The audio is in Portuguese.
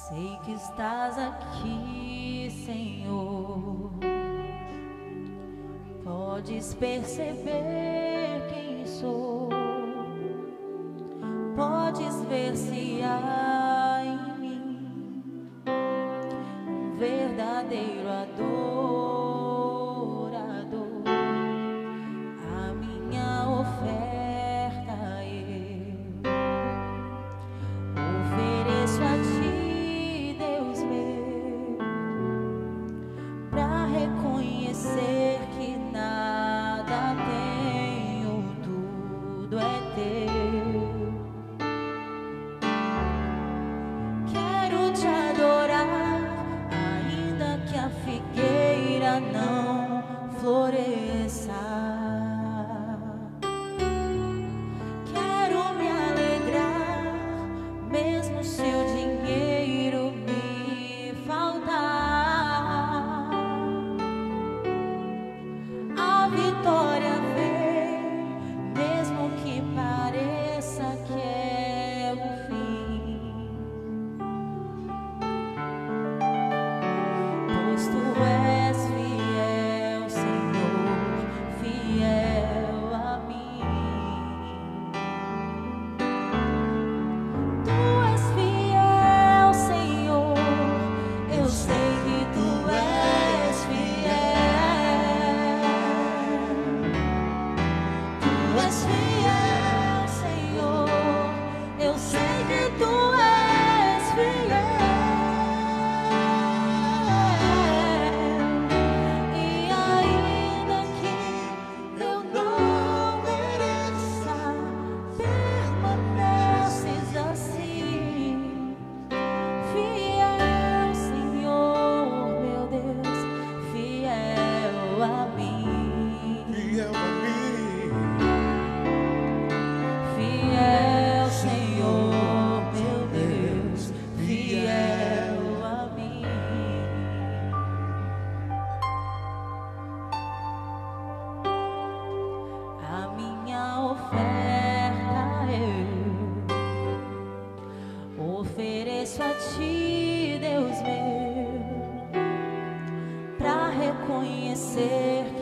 Sei que estás aqui, Senhor. Podes perceber quem sou. Podes ver se há em mim um verdadeiro adorador. A minha oferta eu ofereço a ti, Deus meu, pra reconhecer que nada tenho, tudo é teu. Quero te adorar, ainda que a figueira não floresça. Quero me alegrar, mesmo se o dinheiro me faltar. A vitória vem, mesmo que pareça que é o fim. Pois tu és fiel, Senhor, fiel a mim. Tu és fiel, Senhor, eu sei que tu és fiel. Tu és fiel, Senhor, eu sei que tu és fiel. E ainda que eu não mereça, permaneces assim. Fiel, Senhor, meu Deus, fiel a mim. Fiel a mim. Fiel, Senhor, meu Deus, fiel a mim. A minha oferta eu ofereço a ti, Deus meu, pra reconhecer